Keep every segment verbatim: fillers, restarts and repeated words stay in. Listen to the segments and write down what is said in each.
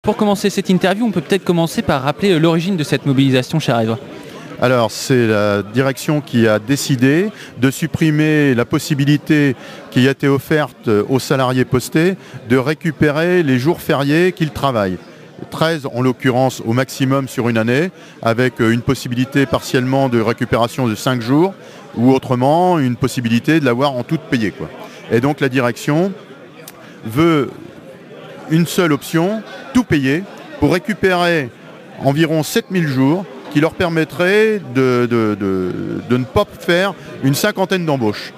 Pour commencer cette interview, on peut peut-être commencer par rappeler l'origine de cette mobilisation, cher Edouard. Alors, c'est la direction qui a décidé de supprimer la possibilité qui a été offerte aux salariés postés de récupérer les jours fériés qu'ils travaillent. treize en l'occurrence au maximum sur une année, avec une possibilité partiellement de récupération de cinq jours, ou autrement une possibilité de l'avoir en tout payé, quoi. Et donc la direction veut une seule option, tout payer, pour récupérer environ sept mille jours qui leur permettraient de, de, de, de ne pas faire une cinquantaine d'embauches.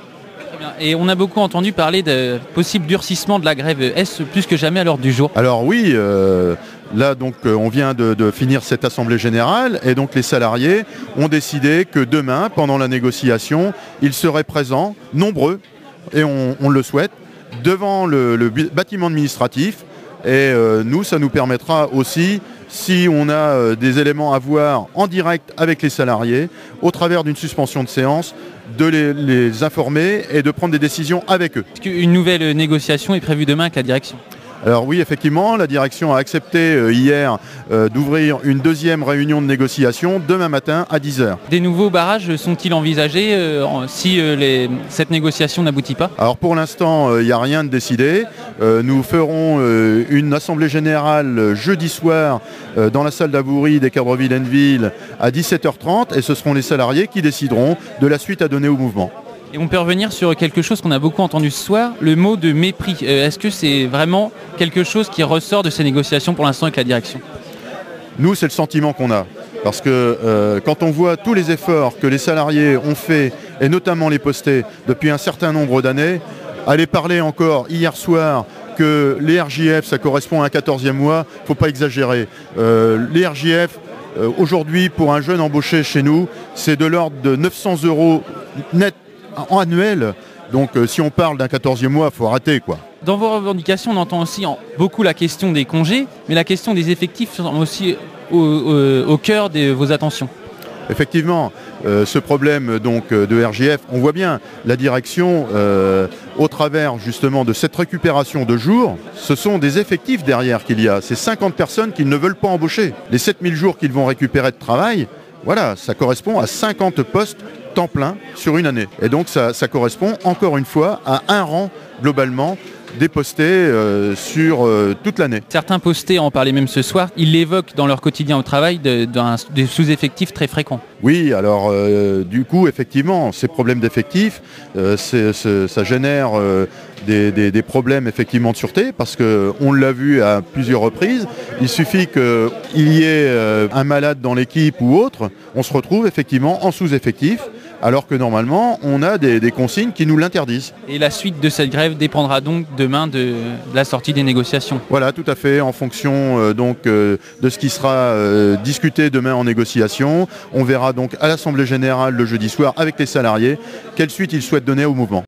Et on a beaucoup entendu parler de possible durcissement de la grève. Est-ce plus que jamais à l'ordre du jour? Alors oui, euh, là donc on vient de, de finir cette assemblée générale et donc les salariés ont décidé que demain, pendant la négociation, ils seraient présents, nombreux, et on, on le souhaite, devant le, le bâtiment administratif. Et euh, nous, ça nous permettra aussi, si on a euh, des éléments à voir en direct avec les salariés, au travers d'une suspension de séance, de les, les informer et de prendre des décisions avec eux. Est-ce qu'une nouvelle négociation est prévue demain avec la direction? Alors oui, effectivement, la direction a accepté euh, hier euh, d'ouvrir une deuxième réunion de négociation demain matin à dix heures. Des nouveaux barrages sont-ils envisagés euh, si euh, les, cette négociation n'aboutit pas? Alors pour l'instant, il euh, n'y a rien de décidé. Euh, nous ferons euh, une assemblée générale euh, jeudi soir euh, dans la salle d'Avoury des Cabreville-Henneville à dix-sept heures trente et ce seront les salariés qui décideront de la suite à donner au mouvement. Et on peut revenir sur quelque chose qu'on a beaucoup entendu ce soir, le mot de mépris. Euh, est-ce que c'est vraiment quelque chose qui ressort de ces négociations pour l'instant avec la direction? Nous, c'est le sentiment qu'on a. Parce que euh, quand on voit tous les efforts que les salariés ont faits, et notamment les postés, depuis un certain nombre d'années, aller parler encore hier soir que les R J F, ça correspond à un quatorzième mois, il ne faut pas exagérer. Euh, les R J F, euh, aujourd'hui, pour un jeune embauché chez nous, c'est de l'ordre de neuf cents euros net en annuel, donc euh, si on parle d'un quatorzième mois, il faut arrêter, quoi. Dans vos revendications, on entend aussi en, beaucoup la question des congés, mais la question des effectifs sont aussi au, au, au cœur de vos attentions. Effectivement, euh, ce problème donc, de R J F, on voit bien la direction, euh, au travers justement de cette récupération de jours, ce sont des effectifs derrière qu'il y a. C'est cinquante personnes qu'ils ne veulent pas embaucher. Les sept mille jours qu'ils vont récupérer de travail, voilà, ça correspond à cinquante postes temps plein sur une année. Et donc ça, ça correspond encore une fois à un rang globalement des postés euh, sur euh, toute l'année. Certains postés en parlaient même ce soir, ils l'évoquent dans leur quotidien au travail de, d'un, des sous-effectifs très fréquents. Oui, alors euh, du coup, effectivement, ces problèmes d'effectifs, euh, c'est, c'est, ça génère euh, des, des, des problèmes effectivement de sûreté parce qu'on l'a vu à plusieurs reprises. Il suffit qu'il y ait euh, un malade dans l'équipe ou autre, on se retrouve effectivement en sous-effectif, alors que normalement, on a des, des consignes qui nous l'interdisent. Et la suite de cette grève dépendra donc demain de, de la sortie des négociations. Voilà, tout à fait, en fonction euh, donc, euh, de ce qui sera euh, discuté demain en négociation. On verra donc à l'Assemblée Générale le jeudi soir avec les salariés quelle suite ils souhaitent donner au mouvement.